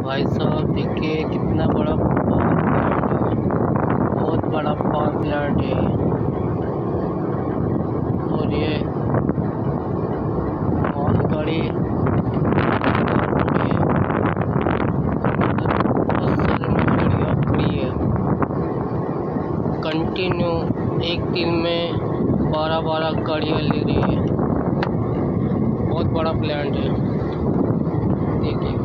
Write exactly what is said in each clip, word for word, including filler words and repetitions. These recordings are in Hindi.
भाई साहब देखिए कितना बड़ा पावर प्लांट है। बहुत बड़ा पावर प्लांट है और ये बहुत बड़ी बहुत सारी मछलियाँ पड़ी है। कंटिन्यू एक दिन में बारह बारह गाड़ियाँ ले रही है। बहुत बड़ा प्लांट है देखिए।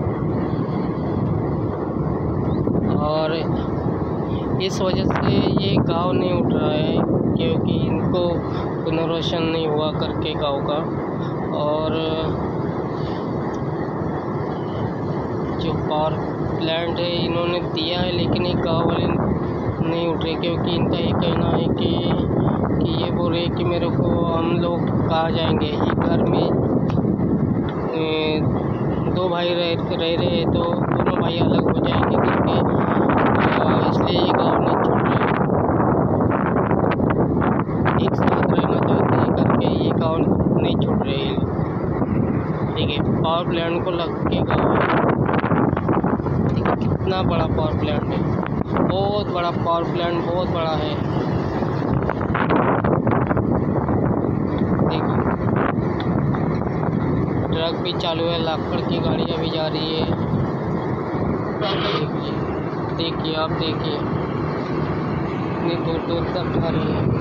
और इस वजह से ये गांव नहीं उठ रहा है क्योंकि इनको पुनर्वसन नहीं हुआ करके गांव का। और जो पावर प्लांट है इन्होंने दिया है लेकिन ये गांव वाले नहीं उठ रहे क्योंकि इनका ये कहना है कि कि ये बोल रहे कि मेरे को हम लोग कहाँ जाएंगे, ये घर में ए, दो भाई रह रह रहे हैं तो दोनों भाई अलग हो जाएंगे करके, इसलिए ये गाँव नहीं छोड़ रहे, एक साथ रहना चाहते हैं करके ये गाँव नहीं छोड़ रहे हैं। ठीक है, पावर प्लांट को लग के गाँव है। कितना बड़ा पावर प्लांट है, बहुत बड़ा पावर प्लांट, बहुत बड़ा है। देखिए ट्रक भी चालू है, लाकड़ की गाड़ियाँ भी जा रही है। देखिए देखिए आप देखिए कितनी दूर दूर तक आ रही है।